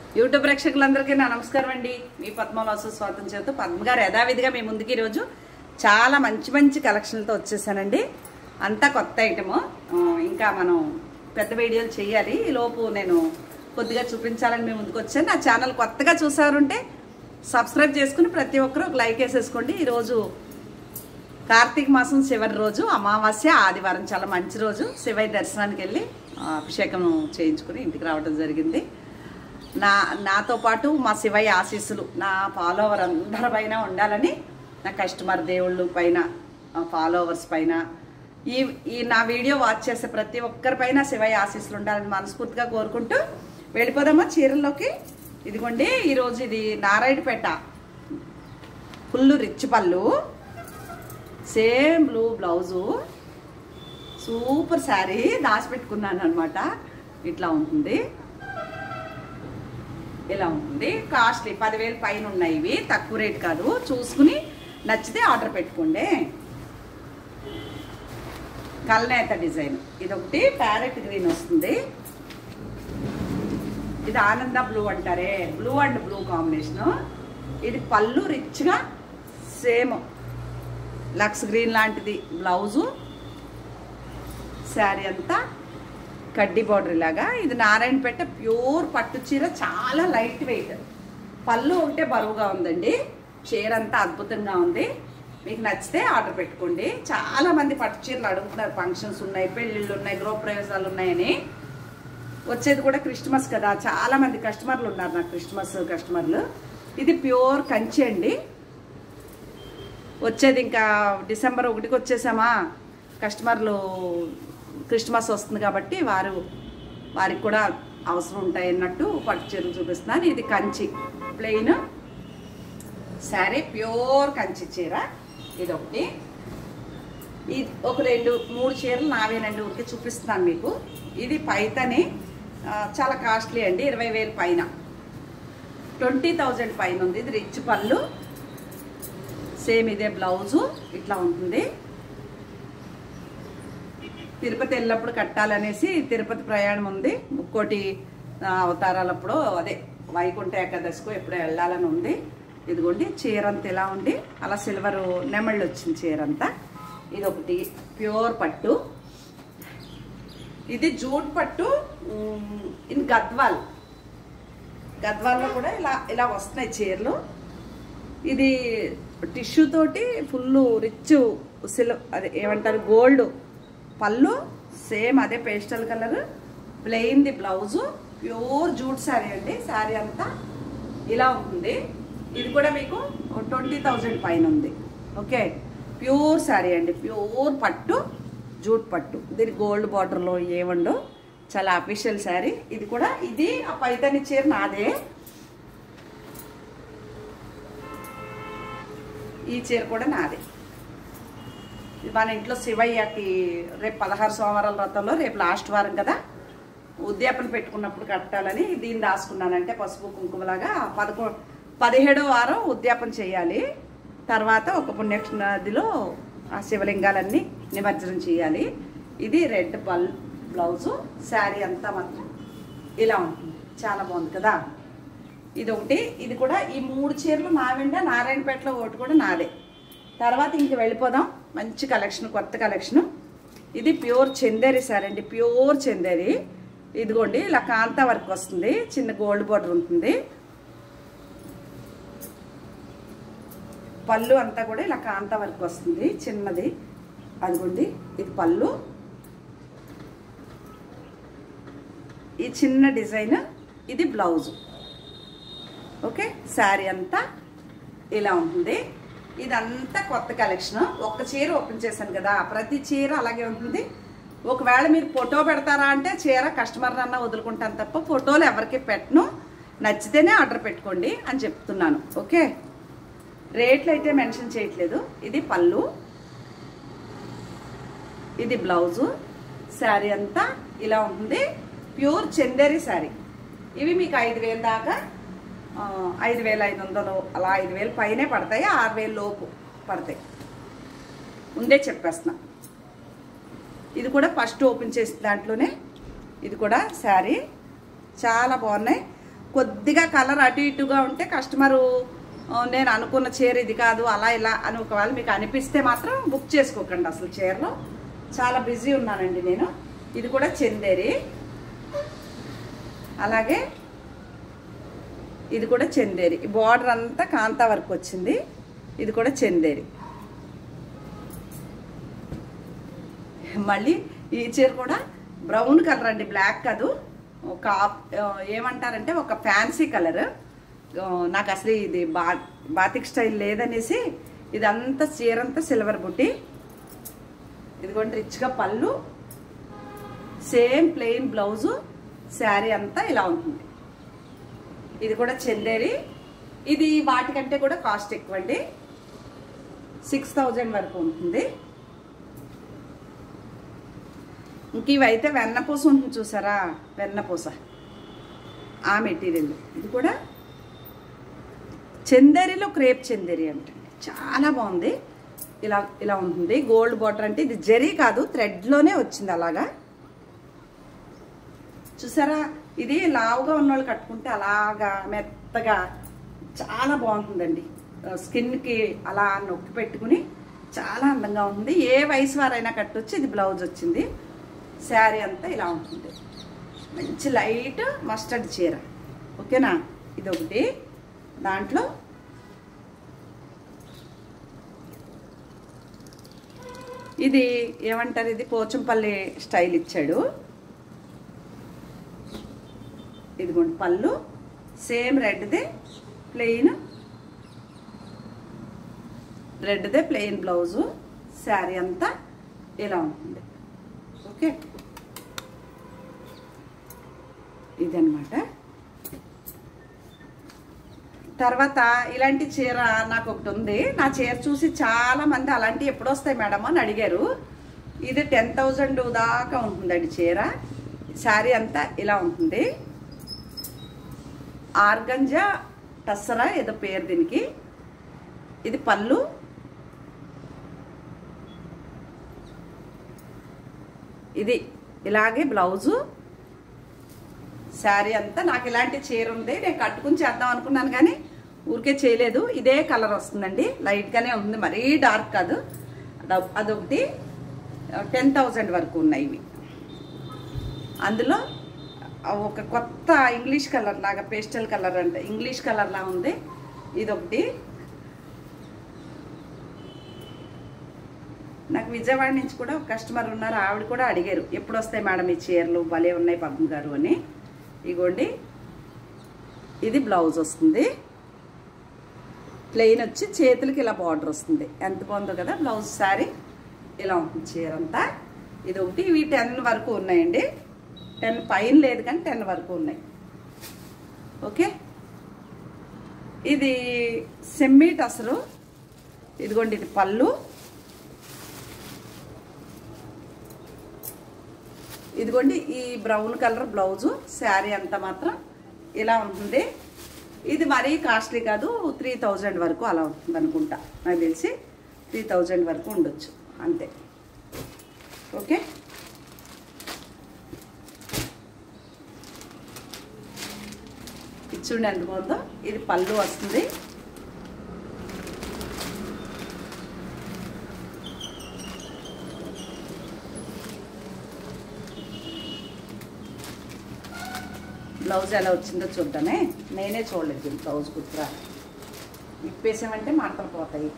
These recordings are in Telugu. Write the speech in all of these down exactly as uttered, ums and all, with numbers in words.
యూట్యూబ్ ప్రేక్షకులందరికీ నా నమస్కారం అండి. మీ పద్మవాసు స్వాగతం చేస్తూ పద్మ గారు యథావిధిగా మీ ముందుకి ఈరోజు చాలా మంచి మంచి కలెక్షన్లతో వచ్చేసానండి. అంతా కొత్త ఐటము. ఇంకా మనం పెద్ద వీడియోలు చేయాలి. ఈ లోపు నేను కొద్దిగా చూపించాలని మీ ముందుకు వచ్చాను. నా ఛానల్ కొత్తగా చూసారంటే సబ్స్క్రైబ్ చేసుకుని ప్రతి ఒక్కరూ ఒక లైక్ వేసేసుకోండి. ఈరోజు కార్తీక మాసం చివరి రోజు, అమావాస్య ఆదివారం, చాలా మంచి రోజు. శివయ్య దర్శనానికి వెళ్ళి అభిషేకం చేయించుకుని ఇంటికి రావడం జరిగింది. నా నాతో పాటు మా శివయ్య ఆశీస్సులు నా ఫాలోవర్ అందరి పైన ఉండాలని, నా కస్టమర్ దేవుళ్ళు పైన, ఫాలోవర్స్ పైన, ఈ ఈ నా వీడియో వాచ్ చేసే ప్రతి ఒక్కరిపైన శివయ్య ఆశీస్సులు ఉండాలని మనస్ఫూర్తిగా కోరుకుంటూ వెళ్ళిపోదామా చీరల్లోకి. ఇదిగోండి, ఈరోజు ఇది నారాయణపేట ఫుల్ రిచ్ పళ్ళు, same blue blouse, super sari దాచిపెట్టుకున్నాను అనమాట. ఇట్లా ఉంటుంది, ఇలా ఉంటుంది. కాస్ట్లీ పదివేలు పైన ఉన్నాయి. ఇవి తక్కువ రేట్ కాదు. చూసుకుని నచ్చితే ఆర్డర్ పెట్టుకోండి. కల్నేత డిజైన్ ఇదొకటి ప్యారెట్ గ్రీన్ వస్తుంది. ఇది ఆనంద బ్లూ అంటారే, బ్లూ అండ్ బ్లూ కాంబినేషను. ఇది పళ్ళు రిచ్గా సేమ్ లక్స్ గ్రీన్ లాంటిది బ్లౌజు, శారీ అంతా కడ్డీ బార్డర్ లాగా. ఇది నారాయణపేట ప్యూర్ పట్టు చీర, చాలా లైట్ వెయిట్. పళ్ళు ఒకటే బరువుగా ఉందండి. చీర అంతా అద్భుతంగా ఉంది. మీకు నచ్చితే ఆర్డర్ పెట్టుకోండి. చాలా మంది పట్టు చీరలు అడుగుతున్నారు. ఫంక్షన్స్ ఉన్నాయి, పెళ్ళిళ్ళు ఉన్నాయి, గృహప్రవేశాలు ఉన్నాయని. వచ్చేది కూడా క్రిస్మస్ కదా, చాలా మంది కస్టమర్లు ఉన్నారు నాకు, క్రిస్మస్ కస్టమర్లు. ఇది ప్యూర్ కంచి అండి. వచ్చేది ఇంకా డిసెంబర్ ఒకటికి వచ్చేసామా, కస్టమర్లు క్రిస్మస్ వస్తుంది కాబట్టి వారు వారికి కూడా అవసరం ఉంటాయి అన్నట్టు పట్టు చీరలు చూపిస్తున్నాను. ఇది కంచి ప్లెయిన్ శారీ, ప్యూర్ కంచి చీర. ఇది ఒకటి, ఇది ఒక రెండు మూడు చీరలు నావేనండి, ఊరికి చూపిస్తున్నాను మీకు. ఇది పైతని, చాలా కాస్ట్లీ అండి, ఇరవై వేలు పైన, ట్వంటీ థౌజండ్ పైన ఉంది. ఇది రిచ్ పళ్ళు, సేమ్ ఇదే బ్లౌజు, ఇట్లా ఉంటుంది. తిరుపతి వెళ్ళినప్పుడు కట్టాలనేసి తిరుపతి ప్రయాణం ఉంది. ముక్కోటి అవతారాలప్పుడు, అదే వైకుంఠ ఏకాదశికు ఎప్పుడో వెళ్ళాలని ఉంది. ఇదిగోండి చీర అంతా ఇలా ఉండి అలా సిల్వర్ నెమళ్ళు వచ్చింది చీర అంతా. ఇది ఒకటి ప్యూర్ పట్టు. ఇది జూట్ పట్టు ఇన్ గద్వాల్. గద్వాల్లో కూడా ఇలా ఇలా వస్తున్నాయి చీరలు. ఇది టిష్యూ తోటి ఫుల్ రిచ్ సిల్వర్, అదే ఏమంటారు, గోల్డ్ పళ్ళు, సేమ్ అదే pastel colour, plain the blouse, pure jute sari అండి. శారీ అంతా ఇలా ఉంటుంది. ఇది కూడా మీకు ట్వంటీ థౌజండ్ పైన ఉంది. ఓకే, ప్యూర్ శారీ అండి, ప్యూర్ పట్టు, జూట్ పట్టు. దీని గోల్డ్ బార్డర్లో ఏమండో, చాలా అఫీషియల్ శారీ. ఇది కూడా, ఇది ఆ పైతని చీర నాదే. ఈ చీర కూడా నాదే. మన ఇంట్లో శివయ్యకి రేపు పదహారు సోమవారాల వ్రతంలో రేపు లాస్ట్ వారం కదా, ఉద్యాపన పెట్టుకున్నప్పుడు కట్టాలని దీన్ని దాచుకున్నానంటే పసుపు కుంకుమలాగా. పదకొ పదిహేడో వారం ఉద్యాపన చేయాలి. తర్వాత ఒక పుణ్యనదిలో ఆ శివలింగాలన్నీ నిమజ్జనం చేయాలి. ఇది రెడ్ బల్ బ్లౌజు, శారీ అంతా మాత్రం ఇలా ఉంటుంది. చాలా బాగుంది కదా. ఇది ఒకటి, ఇది కూడా. ఈ మూడు చీరలు నావిండ, నారాయణపేటలో ఒకటి కూడా నాదే. తర్వాత ఇంక వెళ్ళిపోదాం. మంచి కలెక్షన్, కొత్త కలెక్షన్. ఇది ప్యూర్ చందేరి శారీ అండి, ప్యూర్ చందేరి. ఇదిగోండి ఇలా కాంతా వర్క్ వస్తుంది, చిన్న గోల్డ్ బార్డర్ ఉంటుంది. పళ్ళు అంతా కూడా ఇలా కాంతా వర్క్ వస్తుంది, చిన్నది. అదిగోండి ఇది పళ్ళు, ఈ చిన్న డిజైన్. ఇది బ్లౌజు. ఓకే, శారీ అంతా ఇలా ఉంటుంది. ఇదంతా కొత్త కలెక్షన్. ఒక్క చీర ఓపెన్ చేశాను కదా, ప్రతి చీర అలాగే ఉంటుంది. ఒకవేళ మీరు ఫోటో పెడతారా అంటే చీర కస్టమర్ అన్నా వదులుకుంటాను తప్ప ఫోటోలు ఎవరికి పెట్టను. నచ్చితేనే ఆర్డర్ పెట్టుకోండి అని చెప్తున్నాను. ఓకే, రేట్లు అయితే మెన్షన్ చేయట్లేదు. ఇది పళ్ళు, ఇది బ్లౌజు, శారీ అంతా ఇలా ఉంటుంది. ప్యూర్ చందేరి శారీ. ఇవి మీకు ఐదు వేలు దాకా, ఐదు వేల ఐదు వందలు అలా ఐదు వేలు పైనే పడతాయి, ఆరు వేలు లోపు పడతాయి. ముందే చెప్పేస్తున్నా. ఇది కూడా ఫస్ట్ ఓపెన్ చేసిన దాంట్లోనే. ఇది కూడా శారీ చాలా బాగున్నాయి. కొద్దిగా కలర్ అటు ఇటుగా ఉంటే కస్టమరు నేను అనుకున్న చీర ఇది కాదు అలా ఇలా అని ఒకవేళ మీకు అనిపిస్తే మాత్రం బుక్ చేసుకోకండి. అసలు చీరలో చాలా బిజీ ఉన్నానండి నేను. ఇది కూడా చందేరి, అలాగే ఇది కూడా చందేరి. బార్డర్ అంతా కాంతా వర్క్ వచ్చింది. ఇది కూడా చందేరి. మళ్ళీ ఈ చీర కూడా బ్రౌన్ కలర్ అండి, బ్లాక్ కాదు. ఒక ఏమంటారంటే ఒక ఫ్యాన్సీ కలర్. నాకు అసలు ఇది బా బాతిక్ స్టైల్ లేదనేసి ఇదంతా చీర అంతా సిల్వర్ బుట్టి. ఇదిగోండి రిచ్గా పళ్ళు, సేమ్ ప్లెయిన్ బ్లౌజు, శారీ అంతా ఇలా ఉంటుంది. ఇది కూడా చందేరి. ఇది వాటికంటే కూడా కాస్ట్ ఎక్కువ అండి, సిక్స్ థౌజండ్ వరకు ఉంటుంది. ఇంక ఇవైతే వెన్నపూస ఉంటుంది చూసారా, వెన్నపూస ఆ మెటీరియల్. ఇది కూడా చందేరిలో క్రేప్ చందేరి అంటే చాలా బాగుంది. ఇలా ఇలా ఉంటుంది. గోల్డ్ బార్డర్ అంటే ఇది జరీ కాదు, థ్రెడ్లోనే వచ్చింది అలాగా. చూసారా, ఇది లావుగా ఉన్న వాళ్ళు కట్టుకుంటే అలాగా మెత్తగా చాలా బాగుంటుందండి. స్కిన్కి అలా నొక్కి పెట్టుకుని చాలా అందంగా ఉంటుంది. ఏ వయసు వారైనా కట్టొచ్చు. ఇది బ్లౌజ్ వచ్చింది. శారీ అంతా ఇలా ఉంటుంది. మంచి లైట్ మస్టర్డ్ చీర. ఓకేనా, ఇది ఒకటి. దాంట్లో ఇది ఏమంటారు, ఇది పోచంపల్లి స్టైల్ ఇచ్చాడు. ఇదిగోండి పళ్ళు, సేమ్ రెడ్దే ప్లెయిన్, రెడ్దే ప్లెయిన్ బ్లౌజు, శారీ అంతా ఇలా ఉంటుంది. ఓకే, ఇదన్నమాట. తర్వాత ఇలాంటి చీర నాకు ఒకటి ఉంది. నా చీర చూసి చాలా మంది అలాంటి ఎప్పుడు వస్తాయి మేడం అని అడిగారు. ఇది టెన్ థౌజండ్ దాకా ఉంటుందండి చీర. శారీ అంతా ఇలా ఉంటుంది. ఆర్గంజా టస్సరా ఏదో పేరు దీనికి. ఇది పళ్ళు, ఇది ఇలాగే బ్లౌజు, శారీ అంతా. నాకు ఇలాంటి చీర ఉంది, నేను కట్టుకుని చేద్దాం అనుకున్నాను కానీ ఊరికే చేయలేదు. ఇదే కలర్ వస్తుందండి, లైట్గానే ఉంటుంది, మరీ డార్క్ కాదు. అదొకటి టెన్ థౌజండ్ వరకు ఉన్నాయి ఇవి. అందులో ఒక కొత్త ఇంగ్లీష్ కలర్ లాగా, పేస్టల్ కలర్ అంటే ఇంగ్లీష్ కలర్ లా ఉంది. ఇదొకటి. నాకు విజయవాడ నుంచి కూడా ఒక కస్టమర్ ఉన్నారు, ఆవిడ కూడా అడిగారు ఎప్పుడు వస్తాయి మేడం ఈ చీరలు, భలే ఉన్నాయి పద్మ గారు అని. ఇగోండి, ఇది బ్లౌజ్ వస్తుంది. ప్లెయిన్ వచ్చి చేతులకి ఇలా బార్డర్ వస్తుంది. ఎంత బాగుందో కదా బ్లౌజ్. శారీ ఇలా ఉంటుంది చీర అంతా. ఇది ఒకటి. ఇవి టెన్ వరకు ఉన్నాయండి. టెన్ పైన లేదు కానీ టెన్ వరకు ఉన్నాయి. ఓకే, ఇది సెమ్మీ టసరు. ఇదిగోండి, ఇది పళ్ళు, ఇదిగోండి ఈ బ్రౌన్ కలర్ బ్లౌజు, శారీ అంతా మాత్రం ఇలా ఉంటుంది. ఇది మరీ కాస్ట్లీ కాదు, త్రీ థౌజండ్ వరకు అలా ఉంటుంది అనుకుంటా. నాకు తెలిసి త్రీ థౌజండ్ వరకు ఉండొచ్చు అంతే. ఓకే, ఇది చూడండి ఎంత బాగుందో. ఇది పళ్ళు వస్తుంది. బ్లౌజ్ ఎలా వచ్చిందో చూద్దామే. నేనే చూడలేదు దీన్ని బ్లౌజ్ కుట్రా. విప్పేసామంటే మాటలు పోతాయి.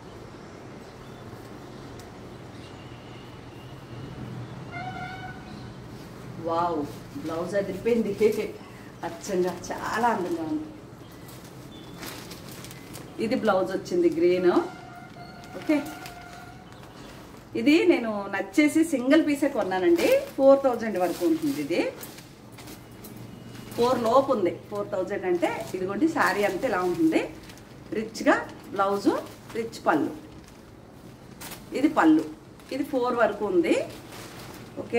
వావ్, బ్లౌజ్ అదిరిపోయింది అచ్చంగా, చాలా అందంగా ఉంది. ఇది బ్లౌజ్ వచ్చింది గ్రీన్. ఓకే, ఇది నేను నచ్చేసి సింగిల్ పీసే కొన్నానండి. ఫోర్ థౌజండ్ వరకు ఉంటుంది. ఇది ఫోర్ లోపు ఉంది. ఫోర్ థౌజండ్ అంటే ఇదిగోండి శారీ అంతా ఇలా ఉంటుంది. రిచ్గా బ్లౌజు, రిచ్ పళ్ళు. ఇది పళ్ళు. ఇది ఫోర్ వరకు ఉంది. ఓకే,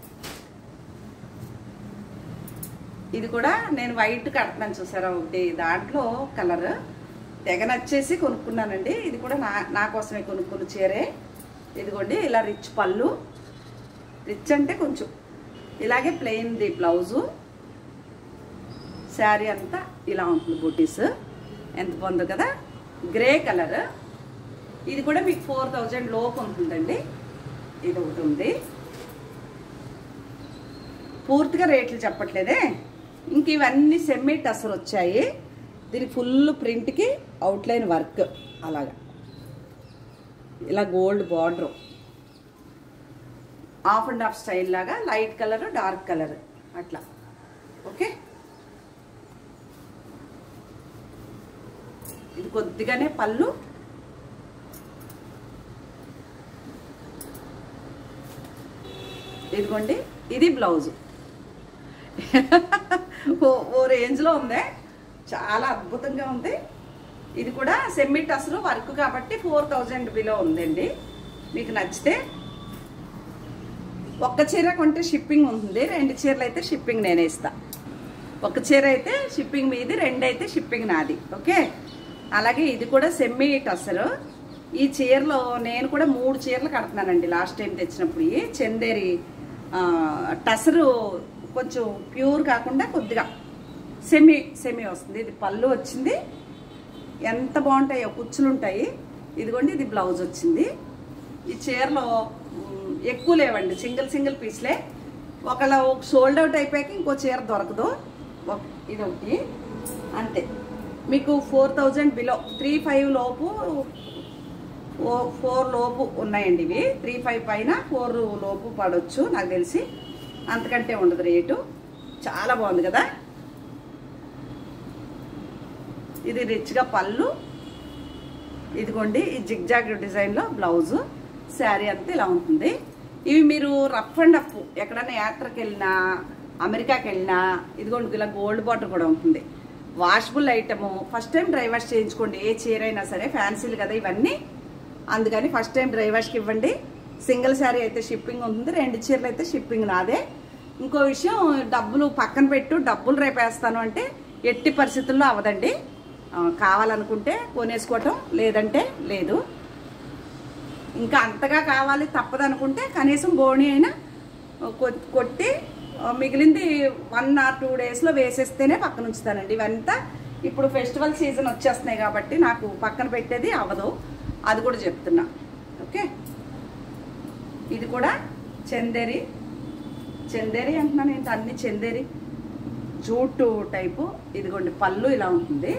ఇది కూడా నేను వైట్ కడుతున్నాను చూసారా ఒకటి. దాంట్లో కలర్ తెగ నచ్చేసి కొనుక్కున్నానండి. ఇది కూడా నా నా కోసమే కొనుక్కున్న చీరే. ఇదిగోండి ఇలా రిచ్ పళ్ళు. రిచ్ అంటే కొంచెం ఇలాగే ప్లెయిన్ది బ్లౌజు, శారీ అంతా ఇలా ఉంటుంది బూటీస్. ఎంత బాగుందో కదా, గ్రే కలర్. ఇది కూడా మీకు ఫోర్ థౌజండ్ లోపు ఉంటుందండి. ఇది ఒకటి ఉంది. పూర్తిగా రేట్లు చెప్పట్లేదే. ఇంక ఇవన్నీ సెమీ టసర్ వచ్చాయి. దీనికి ఫుల్ ప్రింట్కి అవుట్లైన్ వర్క్ అలాగా, ఇలా gold border, half and half style లాగా, లైట్ కలర్ డార్క్ కలర్ అట్లా. ఓకే, ఇది కొద్దిగానే పళ్ళు. ఇదిగోండి, ఇది బ్లౌజు. ఓ ఓ రేంజ్లో ఉంది, చాలా అద్భుతంగా ఉంది. ఇది కూడా సెమీ టసరు వర్క్ కాబట్టి ఫోర్ థౌజండ్ బిలో ఉందండి. మీకు నచ్చితే ఒక్క చీర కొంటే షిప్పింగ్ ఉంటుంది, రెండు చీరలు అయితే షిప్పింగ్ నేనే ఇస్తా. ఒక చీర అయితే షిప్పింగ్ మీది, రెండు అయితే షిప్పింగ్ నాది. ఓకే, అలాగే ఇది కూడా సెమీ టసరు. ఈ చీరలో నేను కూడా మూడు చీరలు కడుతున్నానండి లాస్ట్ టైం తెచ్చినప్పుడు. ఈ చందేరి టసరు కొంచెం ప్యూర్ కాకుండా కొద్దిగా సెమీ సెమీ వస్తుంది. ఇది పళ్ళు వచ్చింది, ఎంత బాగుంటాయో, కుచ్చులు ఉంటాయి. ఇదిగోండి, ఇది బ్లౌజ్ వచ్చింది. ఈ చీరలో ఎక్కువ లేవండి, సింగిల్ సింగిల్ పీస్లే. ఒకళ్ళ సోల్డ్ అవుట్ అయిపోయాక ఇంకో చీర దొరకదు. ఇది ఒకటి అంతే. మీకు four thousand below, three five లోపు, ఫోర్ లోపు ఉన్నాయండి ఇవి. త్రీ ఫైవ్ పైన ఫోర్ లోపు పడవచ్చు నాకు తెలిసి, అంతకంటే ఉండదు రేటు. చాలా బాగుంది కదా. ఇది రిచ్గా పళ్ళు. ఇదిగోండి, ఈ జిగ్జాగ్ డిజైన్లో బ్లౌజు. శారీ అంతా ఇలా ఉంటుంది. ఇవి మీరు రఫ్ అండ్ అప్ ఎక్కడైనా యాత్రకి వెళ్ళినా, అమెరికాకి వెళ్ళినా, ఇదిగోండి ఇలా గోల్డ్ బార్డర్ కూడా ఉంటుంది. Washable item. First time dry wash చేయించుకోండి, ఏ చీర అయినా సరే. ఫ్యాన్సీలు కదా ఇవన్నీ, అందుకని ఫస్ట్ టైం డ్రై వాష్కి ఇవ్వండి. సింగిల్ శారీ అయితే షిప్పింగ్ ఉంటుంది, రెండు చీరలు అయితే షిప్పింగ్ నాదే. ఇంకో విషయం, డబ్బులు పక్కన పెట్టు, డబ్బులు రేపు వేస్తాను అంటే ఎట్టి పరిస్థితుల్లో అవదండి. కావాలనుకుంటే కొనేసుకోవటం, లేదంటే లేదు. ఇంకా అంతగా కావాలి తప్పదనుకుంటే కనీసం బోణి అయినా కొట్టి మిగిలింది వన్ ఆర్ టూ డేస్లో వేసేస్తేనే పక్కన ఉంచుతానండి. ఇవంతా ఇప్పుడు ఫెస్టివల్ సీజన్ వచ్చేస్తున్నాయి కాబట్టి నాకు పక్కన పెట్టేది అవ్వదు, అది కూడా చెప్తున్నా. ఓకే, ఇది కూడా చందేరి. చందేరి అంటున్నాను ఏంటి, అన్ని చందేరి జూటు టైపు. ఇదిగోండి, పళ్ళు ఇలా ఉంటుంది.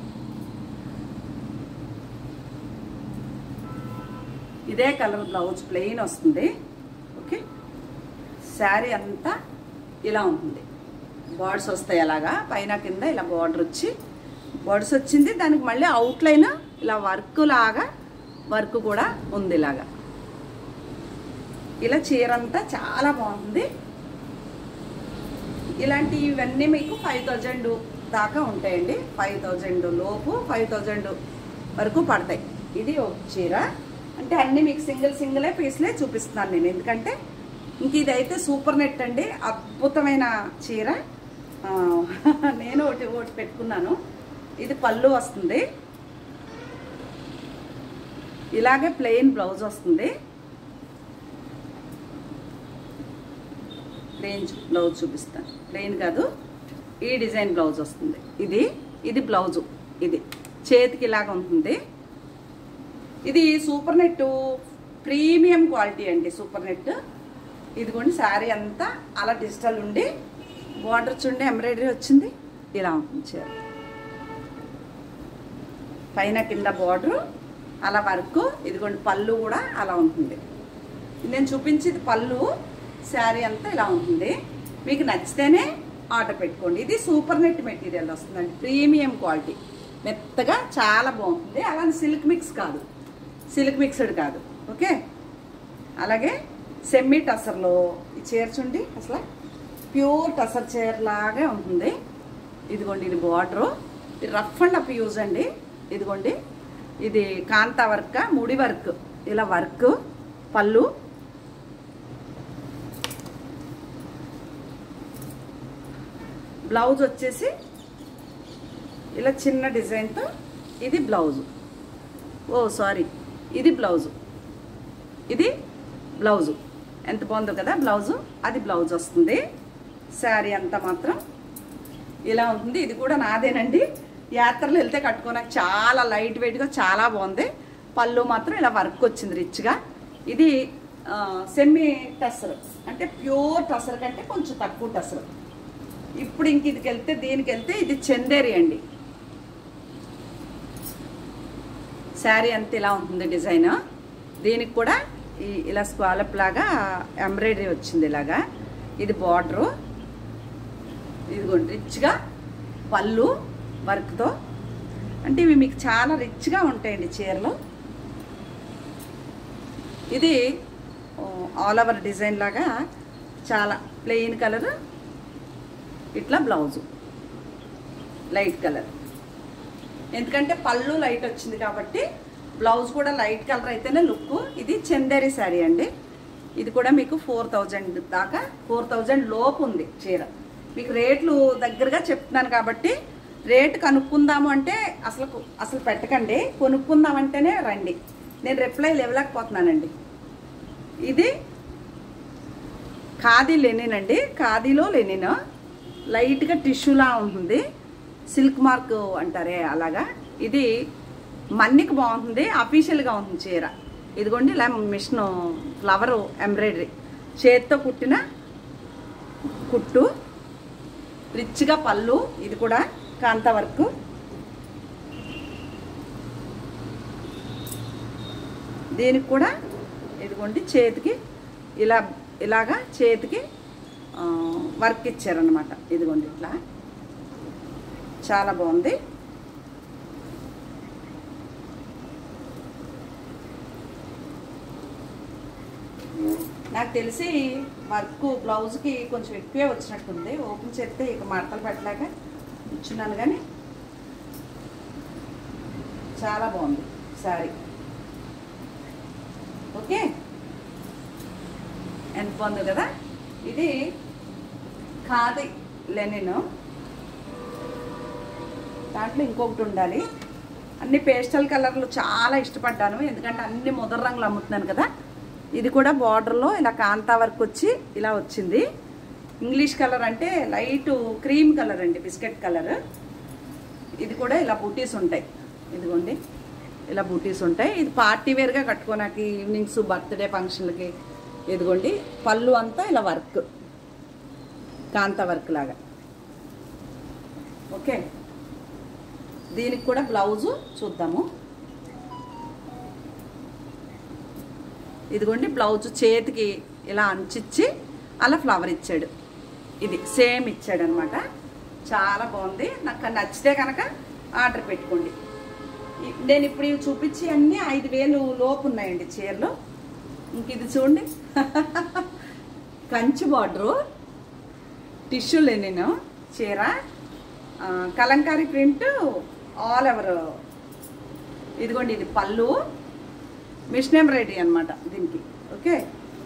ఇదే కలర్ బ్లౌజ్ ప్లెయిన్ వస్తుంది. ఓకే, శారీ అంతా ఇలా ఉంటుంది. బార్డర్స్ వస్తాయి అలాగా, పైన కింద ఇలా బార్డర్ వచ్చి, బార్డర్స్ వచ్చింది. దానికి మళ్ళీ అవుట్లైన్ ఇలా వర్క్ లాగా, వర్క్ కూడా ఉంది ఇలాగా. ఇలా చీర అంతా చాలా బాగుంది. ఇలాంటి ఇవన్నీ మీకు ఫైవ్ థౌజండ్ దాకా ఉంటాయండి. ఫైవ్ థౌజండ్ లోపు, ఫైవ్ థౌజండ్ వరకు పడతాయి. ఇది ఒక చీర అంటే అన్నీ మీకు సింగిల్ సింగిలే పీస్లే చూపిస్తున్నాను నేను, ఎందుకంటే ఇంక ఇదైతే సూపర్ నెట్ అండి, అద్భుతమైన చీర. నేను ఒకటి ఒకటి పెట్టుకున్నాను. ఇది పళ్ళు వస్తుంది, ఇలాగే ప్లెయిన్ బ్లౌజ్ వస్తుంది. ప్లెయిన్ బ్లౌజ్ చూపిస్తాను, ప్లెయిన్ కాదు, ఈ డిజైన్ బ్లౌజ్ వస్తుంది. ఇది ఇది బ్లౌజు, ఇది చేతికి ఇలాగ ఉంటుంది. ఇది సూపర్ నెట్ ప్రీమియం క్వాలిటీ అండి, సూపర్ నెట్. ఇదిగోండి, శారీ అంతా అలా డిజిటల్ ఉండి, బార్డర్ చూడండి ఎంబ్రాయిడరీ వచ్చింది, ఇలా ఉంటుంది చీర. పైన కింద బార్డరు అలా వర్క్. ఇదిగోండి, పళ్ళు కూడా అలా ఉంటుంది. నేను చూపించేది పళ్ళు, శారీ అంతా ఇలా ఉంటుంది. మీకు నచ్చితేనే ఆర్డర్ పెట్టుకోండి. ఇది సూపర్ నెట్ మెటీరియల్ వస్తుందండి, ప్రీమియం క్వాలిటీ, మెత్తగా చాలా బాగుంటుంది. అలానే సిల్క్ మిక్స్ కాదు, సిల్క్ మిక్స్డ్ కాదు. ఓకే, అలాగే సెమీ టసర్లో ఈ చీర చూడండి, అసలు ప్యూర్ టసర్ చీర లాగే ఉంటుంది. ఇదిగోండి, ఇది బార్డరు, ఇది రఫ్ అండ్ అప్ యూజ్ అండి. ఇదిగోండి, ఇది కాంతా వర్క్, ముడి వర్క్, ఇలా వర్క్. పళ్ళు, బ్లౌజ్ వచ్చేసి ఇలా చిన్న డిజైన్తో. ఇది బ్లౌజు, ఓ సారీ, ఇది బ్లౌజు, ఇది బ్లౌజు. ఎంత బాగుందో కదా బ్లౌజు. అది బ్లౌజ్ వస్తుంది. శారీ అంతా మాత్రం ఇలా ఉంటుంది. ఇది కూడా నాదేనండి, యాత్రలు వెళ్తే కట్టుకోనకు చాలా లైట్ వెయిట్గా చాలా బాగుంది. పళ్ళు మాత్రం ఇలా వర్క్ వచ్చింది రిచ్గా. ఇది సెమీ టసర్ అంటే ప్యూర్ టసర్ కంటే కొంచెం తక్కువ టసర్. ఇప్పుడు ఇంక ఇదికి వెళ్తే దీనికి వెళ్తే ఇది చందేరి అండి. శారీ అంతా ఇలా ఉంటుంది డిజైన్. దీనికి కూడా ఈ ఇలా స్కాలప్ లాగా ఎంబ్రాయిడరీ వచ్చింది ఇలాగా. ఇది బార్డరు, ఇదిగోండి రిచ్గా పళ్ళు వర్క్తో. అంటే ఇవి మీకు చాలా రిచ్గా ఉంటాయండి చీరలు. ఇది ఆల్ ఓవర్ డిజైన్ లాగా చాలా ప్లెయిన్ కలర్, ఇట్లా బ్లౌజు లైట్ కలర్. ఎందుకంటే పళ్ళు లైట్ వచ్చింది కాబట్టి బ్లౌజ్ కూడా లైట్ కలర్ అయితేనే లుక్. ఇది చందేరి శారీ అండి. ఇది కూడా మీకు ఫోర్ థౌజండ్ దాకా, ఫోర్ థౌజండ్ లోపు ఉంది చీర. మీకు రేట్లు దగ్గరగా చెప్తున్నాను కాబట్టి రేటు కనుక్కుందాము అంటే అసలు అసలు పెట్టకండి, కొనుక్కుందామంటేనే రండి. నేను రిప్లై ఇవ్వలేకపోతున్నానండి. ఇది ఖాదీ లెనిన్ అండి, ఖాదీలో లెనిన్ లైట్గా టిష్యూలా ఉంటుంది, సిల్క్ మార్క్ అంటారే అలాగా. ఇది మన్నికి బాగుంటుంది, అఫీషియల్గా ఉంటుంది చీర. ఇదిగోండి ఇలా మిషన్ ఫ్లవర్ ఎంబ్రాయిడరీ చేతితో కుట్టిన కుట్టు, రిచ్గా పళ్ళు. ఇది కూడా కాంతా వర్క్. దీనికి కూడా ఇదిగోండి చేతికి ఇలా ఇలాగా చేతికి వర్క్ ఇచ్చారనమాట. ఇదిగోండి ఇట్లా చాలా బాగుంది. నాకు తెలిసి వర్క్ బ్లౌజ్కి కొంచెం ఎక్కువే వచ్చినట్టుంది. ఓపెన్ చేస్తే ఇక మడతలు పెట్టలేక ఇచ్చున్నాను, కానీ చాలా బాగుంది సారీ. ఓకే, ఎంత బాగుంది కదా. ఇది ఖాదీ లెనిన్, దాంట్లో ఇంకొకటి ఉండాలి. అన్ని పేస్టల్ కలర్లు చాలా ఇష్టపడ్డాను, ఎందుకంటే అన్ని ముదర రంగులు అమ్ముతున్నాను కదా. ఇది కూడా బార్డర్లో ఇలా కాంతా వర్క్ వచ్చి ఇలా వచ్చింది. ఇంగ్లీష్ కలర్ అంటే లైట్ క్రీమ్ కలర్ అండి, బిస్కెట్ కలర్. ఇది కూడా ఇలా బూటీస్ ఉంటాయి, ఇదిగోండి ఇలా బూటీస్ ఉంటాయి. ఇది పార్టీ వేర్గా కట్టుకోనాకి ఈవినింగ్స్, బర్త్డే ఫంక్షన్లకి. ఇదిగోండి పళ్ళు అంతా ఇలా వర్క్, కాంతా వర్క్ లాగా. ఓకే, దీనికి కూడా బ్లౌజు చూద్దాము. ఇదిగోండి బ్లౌజ్ చేతికి ఇలా అంచిచ్చి అలా ఫ్లవర్ ఇచ్చాడు. ఇది సేమ్ ఇచ్చాడు అనమాట. చాలా బాగుంది. నాకు నచ్చితే కనుక ఆర్డర్ పెట్టుకోండి. నేను ఇప్పుడు ఇవి చూపించి అన్నీ ఐదు వేలు లోపు ఉన్నాయండి చీరలు. ఇంక ఇది చూడండి కంచి బార్డరు, టిష్యూ లెనిన్ చీర, కలంకారీ ప్రింట్ ఆల్ ఓవర్. ఇదిగోండి ఇది పళ్ళు, మిషన్ ఎంబ్రాయిడరీ అనమాట దీనికి. ఓకే,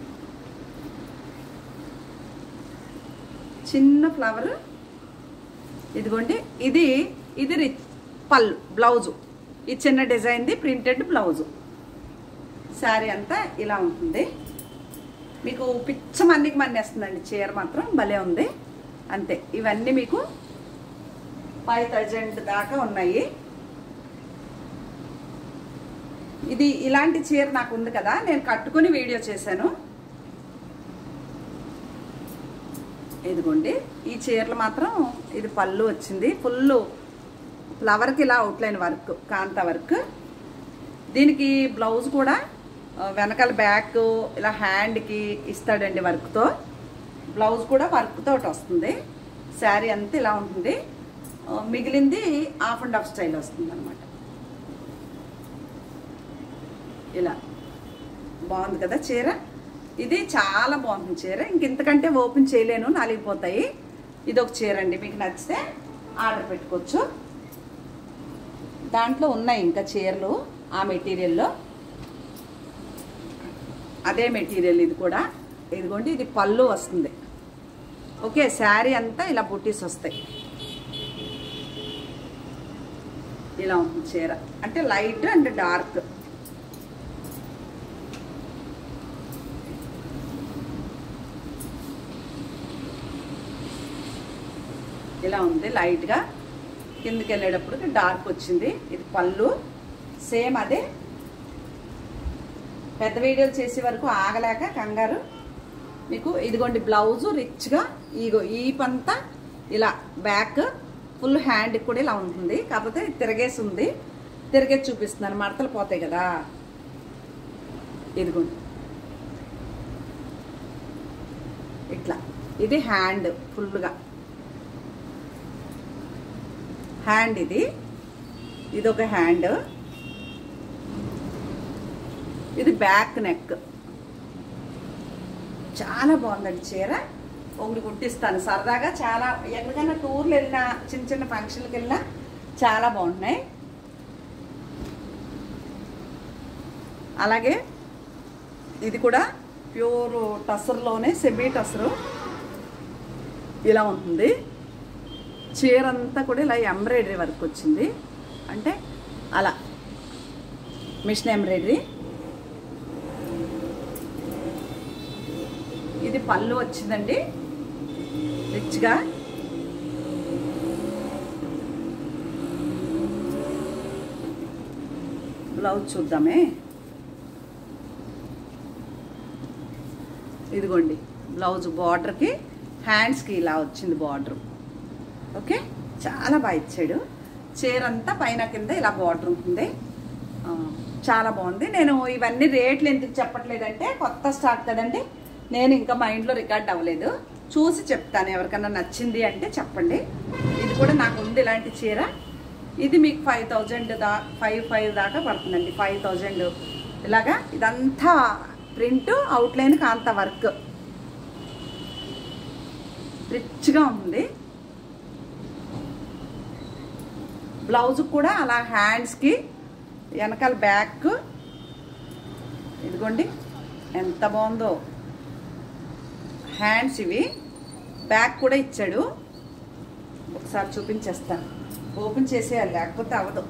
చిన్న ఫ్లవర్. ఇదిగోండి ఇది ఇది రిచ్ పళ్ళు, బ్లౌజు ఈ చిన్న డిజైన్ది ప్రింటెడ్ బ్లౌజు. శారీ అంతా ఇలా ఉంటుంది. మీకు పిచ్చ మన్నికి మన్నేస్తుందండి చీర మాత్రం, భలే ఉంది. అంతే, ఇవన్నీ మీకు ఫైవ్ థౌజండ్ దాకా ఉన్నాయి. ఇది ఇలాంటి చీర నాకు ఉంది కదా, నేను కట్టుకుని వీడియో చేశాను. ఇదిగోండి ఈ చీరలు మాత్రం ఇది పళ్ళు వచ్చింది, ఫుల్ ఫ్లవర్కి ఇలా అవుట్లైన్ వర్క్, కాంతా వర్క్. దీనికి బ్లౌజ్ కూడా వెనకాల బ్యాక్ ఇలా హ్యాండ్కి ఇస్తాడండి వర్క్తో. బ్లౌజ్ కూడా వర్క్ తోటి వస్తుంది. శారీ అంతా ఇలా ఉంటుంది. మిగిలింది హాఫ్ అండ్ హాఫ్ స్టైల్ వస్తుంది అనమాట. ఇలా బాగుంది కదా చీర. ఇది చాలా బాగుంది చీర. ఇంక ఇంతకంటే ఓపెన్ చేయలేను, నలిగిపోతాయి. ఇది ఒక చీర అండి, మీకు నచ్చితే ఆర్డర్ పెట్టుకోవచ్చు. దాంట్లో ఉన్నాయి ఇంకా చీరలు ఆ మెటీరియల్లో. అదే మెటీరియల్ ఇది కూడా. ఇదిగోండి ఇది పళ్ళు వస్తుంది. ఓకే, శారీ అంతా ఇలా బుట్టీస్ వస్తాయి. ఇలా ఉంటుంది చీర. అంటే లైట్ అండ్ డార్క్. ఇలా ఉంది, లైట్గా కిందకి వెళ్ళేటప్పుడు డార్క్ వచ్చింది. ఇది పళ్ళు సేమ్ అదే. పెద్ద వీడియోలు చేసే వరకు ఆగలేక కంగారు మీకు. ఇదిగోండి బ్లౌజు రిచ్గా ఈగో ఈ పంతా ఇలా బ్యాక్ ఫుల్ హ్యాండ్ కూడా ఇలా ఉంటుంది, కాకపోతే తిరగేసి ఉంది. తిరగేసి చూపిస్తున్నాను, మడతలు పోతాయి కదా. ఇదిగోండి ఇట్లా. ఇది హ్యాండ్ ఫుల్గా హ్యాండ్. ఇది ఇది ఒక హ్యాండ్. ఇది బ్యాక్ నెక్. చాలా బాగుందండి చీర. ఒకటి కుట్టిస్తాను సరదాగా. చాలా ఎక్కడికైనా టూర్లు వెళ్ళినా చిన్న చిన్న ఫంక్షన్లకు వెళ్ళినా చాలా బాగున్నాయి. అలాగే ఇది కూడా ప్యూర్ టసర్లోనే సెమీ టసరు ఇలా ఉంటుంది. చీర అంతా కూడా ఇలా ఎంబ్రాయిడరీ వర్క్ వచ్చింది, అంటే అలా మిషన్ ఎంబ్రాయిడరీ. ఇది పళ్ళు వచ్చిందండి రిచ్గా. బ్లౌజ్ చూద్దామే. ఇదిగోండి బ్లౌజ్ బార్డర్కి హ్యాండ్స్కి ఇలా వచ్చింది బార్డర్. ఓకే, చాలా బాగా ఇచ్చాడు. చీర అంతా పైన కింద ఇలా బార్డర్ ఉంటుంది, చాలా బాగుంది. నేను ఇవన్నీ రేట్లు ఎందుకు చెప్పట్లేదంటే కొత్త స్టాక్ కదండి, నేను ఇంకా మైండ్లో రికార్డ్ అవ్వలేదు. చూసి చెప్తాను, ఎవరికన్నా నచ్చింది అంటే చెప్పండి. ఇది కూడా నాకు ఉంది ఇలాంటి చీర. ఇది మీకు ఫైవ్ థౌజండ్ దా ఫైవ్ ఫైవ్ దాకా పడుతుందండి. ఫైవ్ థౌజండ్ ఇలాగా. ఇదంతా ప్రింట్ అవుట్లైన్ కాంతా వర్క్ రిచ్గా ఉంది. బ్లౌజ్ కూడా అలా హ్యాండ్స్కి వెనకాల బ్యాక్. ఇదిగోండి ఎంత బాగుందో హ్యాండ్స్. ఇవి బ్యాక్ కూడా ఇచ్చాడు. ఒకసారి చూపించేస్తాను, ఓపెన్ చేసేయాలి లేకపోతే అవ్వదు.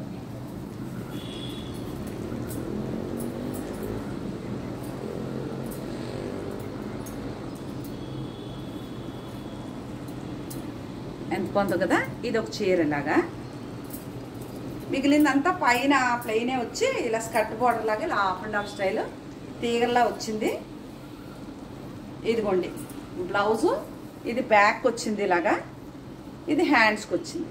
ఎంత బాగుందో కదా. ఇది ఒక చీర లాగా. మిగిలిందంతా పైన ప్లెయినే వచ్చి ఇలా స్కర్ట్ బార్డర్ లాగా ఇలా హాఫ్ అండ్ హాఫ్ స్టైల్ తీగల్లా వచ్చింది. ఇదిగోండి బ్లౌజు. ఇది బ్యాక్ వచ్చింది ఇలాగా, ఇది హ్యాండ్స్కి వచ్చింది.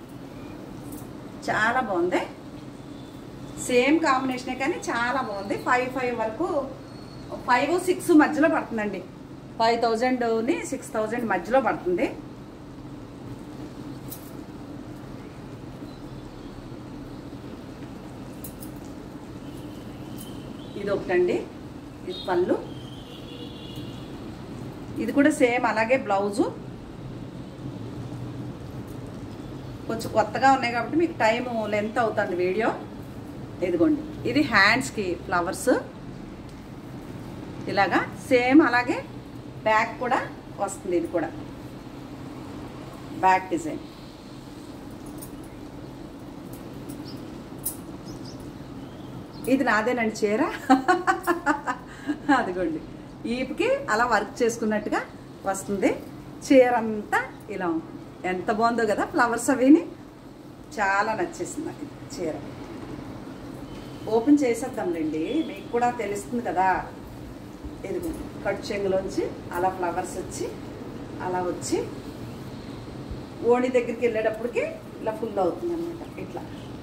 చాలా బాగుంది. సేమ్ కాంబినేషనే కానీ చాలా బాగుంది. ఫైవ్ ఫైవ్ వరకు ఫైవ్ సిక్స్ మధ్యలో పడుతుందండి. ఫైవ్ థౌజండ్ని సిక్స్ థౌజండ్ మధ్యలో పడుతుంది. ఇది ఒకటండి, ఇది పళ్ళు. ఇది కూడా సేమ్ అలాగే బ్లౌజు. కొంచెం కొత్తగా ఉన్నాయి కాబట్టి మీకు టైం లెంత్ అవుతుంది వీడియో. ఇదిగోండి ఇది హ్యాండ్స్కి ఫ్లవర్స్ ఇలాగా సేమ్. అలాగే బ్యాక్ కూడా వస్తుంది. ఇది కూడా బ్యాక్ డిజైన్. ఇది నాదేనండి చీర. అదిగోండి ఈపుకి అలా వర్క్ చేసుకున్నట్టుగా వస్తుంది. చీర అంతా ఇలా ఉంటుంది. ఎంత బాగుందో కదా ఫ్లవర్స్ అవిని. చాలా నచ్చేసింది నాకు చీర. ఓపెన్ చేసేద్దాంలేండి, మీకు కూడా తెలుస్తుంది కదా. ఇదిగో కట్ చెంగులోంచి అలా ఫ్లవర్స్ వచ్చి అలా వచ్చి ఓణి దగ్గరికి వెళ్ళేటప్పటికి ఇలా ఫుల్ అవుతుంది అనమాట. ఇట్లా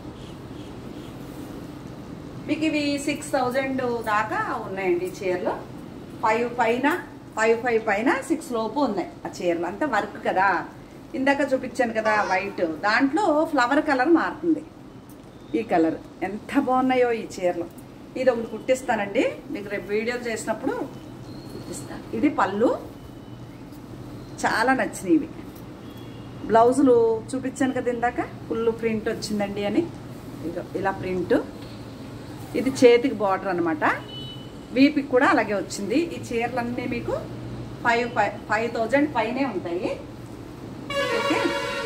మీకు ఇవి సిక్స్ థౌజండ్ దాకా ఉన్నాయండి చీరలు. ఫైవ్ పైన ఫైవ్ ఫైవ్ పైన సిక్స్ లోపు ఉన్నాయి ఆ చీరలు. అంతా వర్క్ కదా. ఇందాక చూపించాను కదా వైట్, దాంట్లో ఫ్లవర్ కలర్ మారుతుంది. ఈ కలర్ ఎంత బాగున్నాయో ఈ చీరలు. ఇది ఒకటి కుట్టిస్తానండి మీకు, రేపు వీడియో చేసినప్పుడు కుట్టిస్తాను. ఇది పళ్ళు. చాలా నచ్చినాయి ఇవి. బ్లౌజులు చూపించాను కదా ఇందాక, ఫుల్ ప్రింట్ వచ్చిందండి అని. ఇలా ప్రింట్. ఇది చేతికి బార్డర్ అనమాట. వీపికి కూడా అలాగే వచ్చింది. ఈ చీరలన్నీ మీకు ఫైవ్ ఫైవ్ ఫైవ్ థౌజండ్ పైనే ఉంటాయి. ఓకే,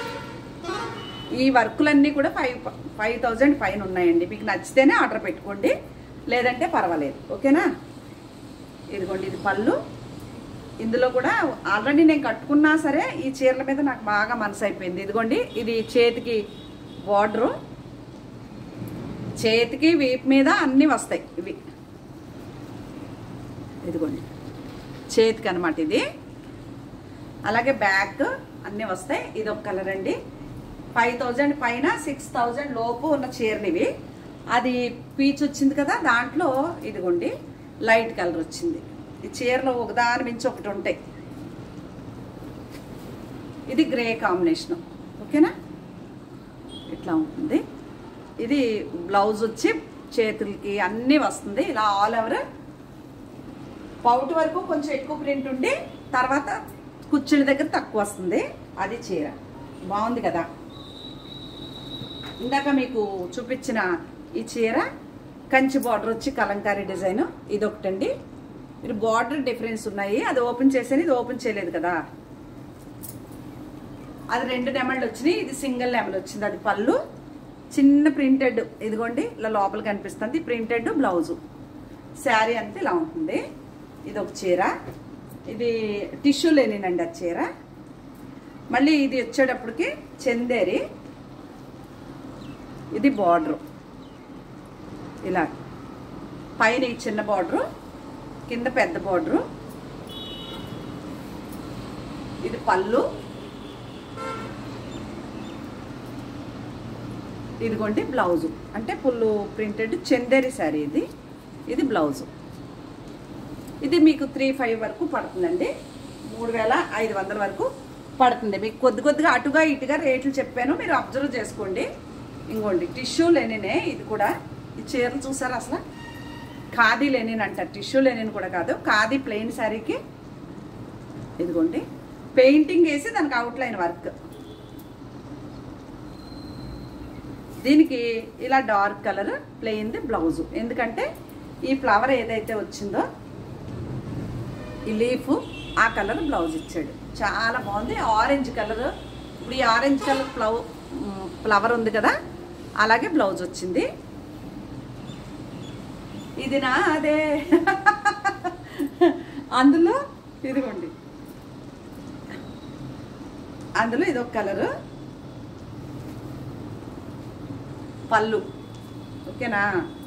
ఈ వర్కులన్నీ కూడా ఫైవ్ ఫైవ్ థౌజండ్ పైన ఉన్నాయండి. మీకు నచ్చితేనే ఆర్డర్ పెట్టుకోండి, లేదంటే పర్వాలేదు. ఓకేనా. ఇదిగోండి ఇది పళ్ళు. ఇందులో కూడా ఆల్రెడీ నేను కట్టుకున్నా సరే ఈ చీరల మీద నాకు బాగా మనసు అయిపోయింది. ఇదిగోండి, ఇది చేతికి బార్డరు, చేతికి వీపు మీద అన్నీ వస్తాయి ఇవి. ఇదిగోండి చేతికి అనమాట ఇది. అలాగే బ్యాక్ అన్నీ వస్తాయి. ఇది ఒక కలర్ అండి. ఫైవ్ థౌజండ్ పైన సిక్స్ థౌజండ్ లోపు ఉన్న చీరలు ఇవి. అది పీచ్ వచ్చింది కదా, దాంట్లో ఇదిగోండి లైట్ కలర్ వచ్చింది. ఈ చీరలో ఒకదాని మించి ఒకటి ఉంటాయి. ఇది గ్రే కాంబినేషన్. ఓకేనా, ఇట్లా ఉంటుంది. ఇది బ్లౌజ్ వచ్చి చేతులకి అన్నీ వస్తుంది ఇలా ఆల్ ఓవర్. పౌట్ వరకు కొంచెం ఎక్కువ ప్రింట్ ఉండి తర్వాత కుచ్చుల దగ్గర తక్కువ వస్తుంది. అది చీర బాగుంది కదా. ఇందాక మీకు చూపించిన ఈ చీర కంచి బార్డర్ వచ్చి కలంకారీ డిజైన్. ఇది ఒకటండి. మీరు బార్డర్ డిఫరెన్స్ ఉన్నాయి. అది ఓపెన్ చేసేది, ఇది ఓపెన్ చేయలేదు కదా. అది రెండు నెమళ్ళు వచ్చినాయి, ఇది సింగిల్ నెమల్ వచ్చింది. అది పళ్ళు చిన్న ప్రింటెడ్. ఇదిగోండి ఇలా లోపల కనిపిస్తుంది ప్రింటెడ్ బ్లౌజు. శారీ అంతే ఇలా ఉంటుంది. ఇది ఒక చీర. ఇది టిష్యూ లేనినండి ఆ చీర. మళ్ళీ ఇది వచ్చేటప్పటికి చందేరి. ఇది బార్డరు ఇలా, పైన ఈ చిన్న బార్డరు, కింద పెద్ద బార్డరు. ఇది పళ్ళు. ఇదిగోండి బ్లౌజు, అంటే పుల్లు ప్రింటెడ్ చందేరి శారీ ఇది. ఇది బ్లౌజు. ఇది మీకు త్రీ ఫైవ్ వరకు పడుతుందండి. మూడు వేల ఐదు వందల వరకు పడుతుంది. మీకు కొద్ది కొద్దిగా అటుగా ఇటుగా రేట్లు చెప్పాను, మీరు అబ్జర్వ్ చేసుకోండి. ఇంకోండి టిష్యూ లెనినే ఇది కూడా. ఈ చీరలు చూసారు అసలు ఖాదీ లెనిన్ అంటారు, టిష్యూ లెనిన్ కూడా కాదు. ఖాదీ ప్లెయిన్ శారీకి ఇదిగోండి పెయింటింగ్ వేసి దానికి అవుట్లైన్ వర్క్. దీనికి ఇలా డార్క్ కలర్ ప్లెయిన్ది బ్లౌజు. ఎందుకంటే ఈ ఫ్లవర్ ఏదైతే వచ్చిందో ఈ లీఫ్ ఆ కలర్ బ్లౌజ్ ఇచ్చాడు. చాలా బాగుంది. ఆరెంజ్ కలర్, ఇప్పుడు ఈ ఆరెంజ్ కలర్ ఫ్లవ్ ఫ్లవర్ ఉంది కదా, అలాగే బ్లౌజ్ వచ్చింది. ఇది నా అదే అందులో ఇదిగోండి, అందులో ఇదొక కలరు పళ్ళు. ఓకేనా,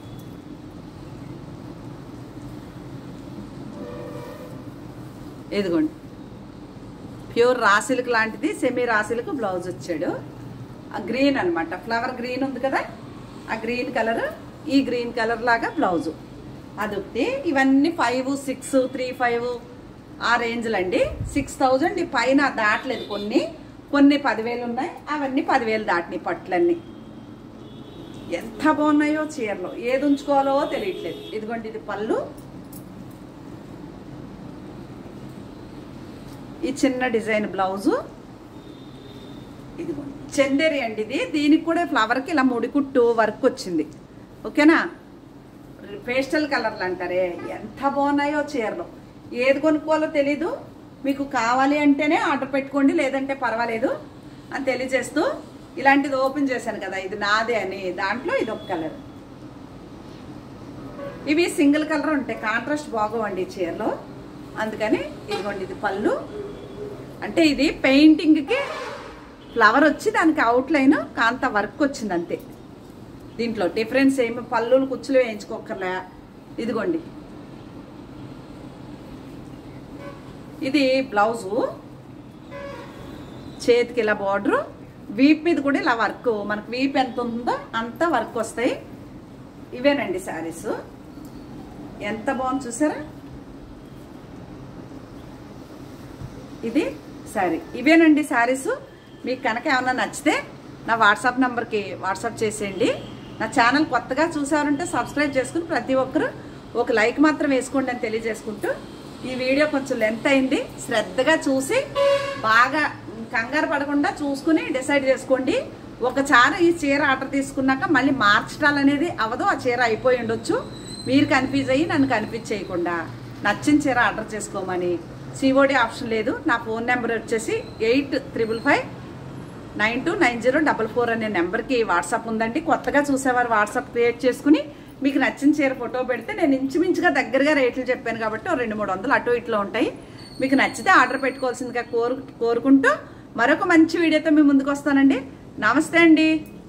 ఇదిగోండి ప్యూర్ రాసిల్క్ లాంటిది, సెమీ రాసిల్క్ బ్లౌజ్ వచ్చాడు. ఆ గ్రీన్ అనమాట, ఫ్లవర్ గ్రీన్ ఉంది కదా, ఆ గ్రీన్ కలర్ ఈ గ్రీన్ కలర్ లాగా బ్లౌజు అదొకటి. ఇవన్నీ ఫైవ్ సిక్స్ త్రీ ఫైవ్ ఆ రేంజ్లు అండి. సిక్స్ థౌజండ్ ఈ పైన దాటలేదు. కొన్ని కొన్ని పదివేలు ఉన్నాయి, అవన్నీ పదివేలు దాటినాయి పట్లన్నీ. ఎంత బాగున్నాయో చీరలు, ఏది ఉంచుకోవాలో తెలియట్లేదు. ఇదిగోండి ఇది పళ్ళు, ఈ చిన్న డిజైన్ బ్లౌజు. ఇదిగోండి చందేరి అండి ఇది. దీనికి కూడా ఫ్లవర్కి ఇలా ముడికుట్టు వర్క్ వచ్చింది. ఓకేనా, పేస్టల్ కలర్లు అంటారే, ఎంత బాగున్నాయో చీరలు. ఏది కొనుక్కోవాలో తెలీదు. మీకు కావాలి అంటేనే ఆర్డర్ పెట్టుకోండి, లేదంటే పర్వాలేదు అని తెలియజేస్తూ ఇలాంటిది ఓపెన్ చేశాను కదా, ఇది నాదే అని. దాంట్లో ఇది ఒక కలర్. ఇవి సింగిల్ కలర్ ఉంటాయి, కాంట్రాస్ట్ బాగోవండి ఈ చీరలో. అందుకని ఇదిగోండి ఇది పళ్ళు. అంటే ఇది పెయింటింగ్కి ఫ్లవర్ వచ్చి దానికి అవుట్లైన్ కాంత వర్క్ వచ్చింది అంతే. దీంట్లో డిఫరెన్స్ ఏమి పళ్ళులు కుచ్చులు వేయించుకోకర్లే. ఇదిగోండి ఇది బ్లౌజు, చేతికి ఇలా బార్డరు, వీప్ మీద కూడా ఇలా వర్క్. మనకు వీప్ ఎంత ఉందో అంత వర్క్ వస్తాయి. ఇవేనండి శారీస్. ఎంత బాగుంది చూసారా. ఇది శారీ. ఇవేనండి శారీస్. మీకు కనుక ఏమన్నా నచ్చితే నా వాట్సాప్ నెంబర్కి వాట్సాప్ చేసేయండి. నా ఛానల్ కొత్తగా చూసారంటే సబ్స్క్రైబ్ చేసుకుని ప్రతి ఒక్కరు ఒక లైక్ మాత్రం వేసుకోండి అని తెలియజేసుకుంటూ, ఈ వీడియో కొంచెం లెంత్ అయింది. శ్రద్ధగా చూసి బాగా కంగారు పడకుండా చూసుకుని డిసైడ్ చేసుకోండి. ఒక చీర ఈ చీర ఆర్డర్ తీసుకున్నాక మళ్ళీ మార్చడాలనేది అవదు. ఆ చీర అయిపోయి ఉండొచ్చు. మీరు కన్ఫ్యూజ్ అయ్యి నన్ను కన్ఫ్యూజ్ చేయకుండా నచ్చిన చీర ఆర్డర్ చేసుకోమని. సిఓడి ఆప్షన్ లేదు. నా ఫోన్ నెంబర్ వచ్చేసి eight triple five nine two nine zero double four అనే నెంబర్కి వాట్సాప్ ఉందండి. కొత్తగా చూసేవారు వాట్సాప్ క్రియేట్ చేసుకుని మీకు నచ్చిన చీర ఫోటో పెడితే నేను ఇంచుమించుగా దగ్గరగా రేట్లు చెప్పాను కాబట్టి రెండు మూడు వందలు అటు ఇట్లో ఉంటాయి. మీకు నచ్చితే ఆర్డర్ పెట్టుకోవాల్సిందిగా కోరు కోరుకుంటూ మరొక మంచి వీడియోతో మీ ముందుకు వస్తానండి. నమస్తే అండి.